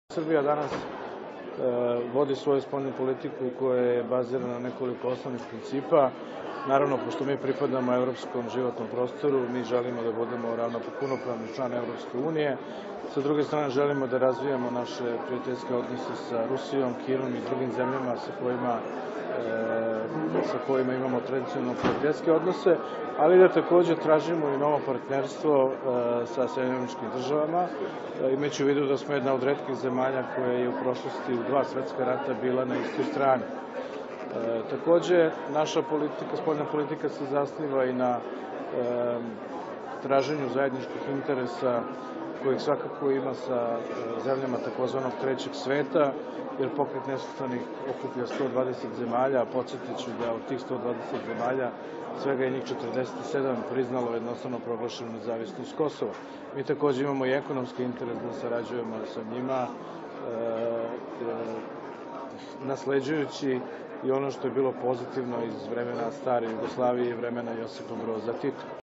Srbija danas vodi svoju spoljnu politiku koja je bazirana na nekoliko osnovnih principa. Naravno, pošto mi pripadamo evropskom životnom prostoru, mi želimo da budemo punopravni član Evropske unije. Sa druge strane, želimo da razvijamo naše prijateljske odnose sa Rusijom, Kinom i drugim zemljama sa kojima imamo tradicionalno prijateljske odnose, ali da takođe tražimo i novo partnerstvo sa Sjedinjenim Državama, imajući u vidu da smo jedna od retkih zemalja koja je u prošlosti u 2 svetska rata bila na istoj strani. Takođe, naša spoljna politika se zasniva i na traženju zajedničkih interesa kojih svakako ima sa zemljama takozvanog trećeg sveta, jer Pokret nesvrstanih okuplja 120 zemalja, a podsjetit ću da od tih 120 zemalja svega je njih 47 priznalo jednostavno proglašenu nezavisnost Kosova. Mi takođe imamo i ekonomski interes da sarađujemo sa njima, nasleđujući i ono što je bilo pozitivno iz vremena stare Jugoslavije i vremena Josipa Broza Tita.